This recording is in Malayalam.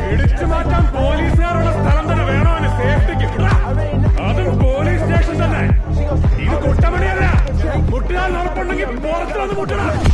പിടിച്ചു മാറ്റാൻ പോലീസുകാരുടെ സ്ഥലം തന്നെ വേണോ എന്ന് സേഫ്റ്റിക്ക്. അതും പോലീസ് സ്റ്റേഷൻ തന്നെ. ഇത് കുട്ടമണിയല്ല. മുട്ടുകാൽ ഉറപ്പുണ്ടെങ്കിൽ പുറത്തു വന്ന് മുട്ടണം.